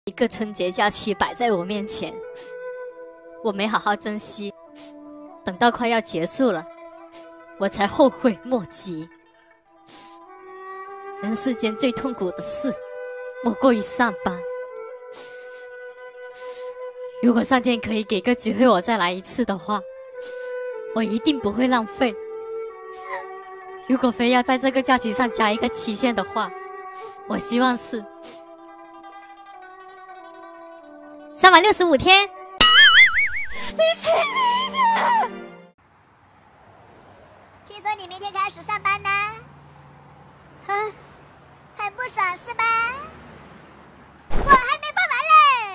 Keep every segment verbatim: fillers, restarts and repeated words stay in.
一个春节假期摆在我面前，我没好好珍惜，等到快要结束了，我才后悔莫及。人世间最痛苦的事，莫过于上班。如果上天可以给个机会我再来一次的话，我一定不会浪费。如果非要在这个假期上加一个期限的话，我希望是三百六十五天。 你去你的！听说你明天开始上班呢？啊，很不爽是吧？我还没放完嘞！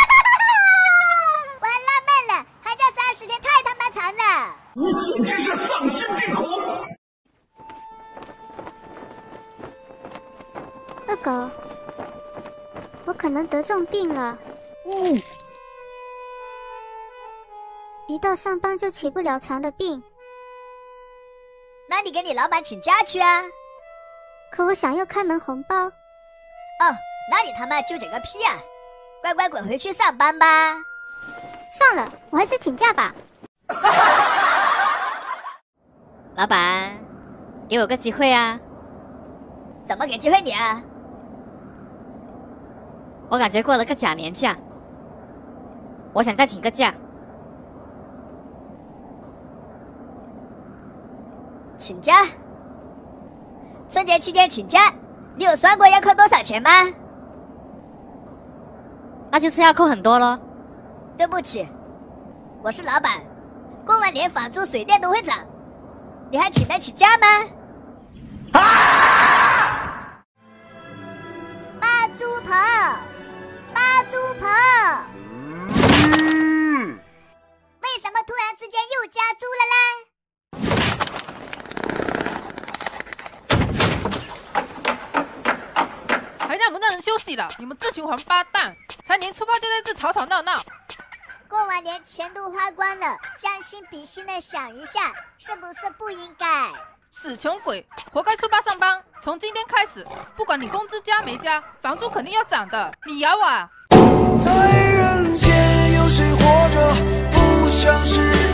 我还纳闷了，还加三十天，太他妈长了！ 你简直是丧心病狂！ 二狗，我可能得重病了。 嗯， 一到上班就起不了床的病。 那你跟你老板请假去啊！ 可我想要开门红包。 哦，那你他妈纠结个屁啊！乖乖滚回去上班吧。 算了，我还是请假吧。 老板，给我个机会啊！ 怎么给机会你啊？ 我感觉过了个假年假，我想再请个假。 请假？春节期间请假，你有算过要扣多少钱吗？ 那就是要扣很多咯。 对不起，我是老板，过完年房租水电都会涨，你还请得起假吗？啊！八猪婆，八猪婆， 嗯， 为什么突然之间又加猪了啦？ 还让我们让人休息了！你们这群王八蛋，才年初八就在这吵吵闹闹。 过完年钱都花光了，将心比心的想一下，是不是不应该？ 死穷鬼，活该初八上班！从今天开始，不管你工资加没加，房租肯定要涨的。你咬我啊！ 在人间有谁活着不像是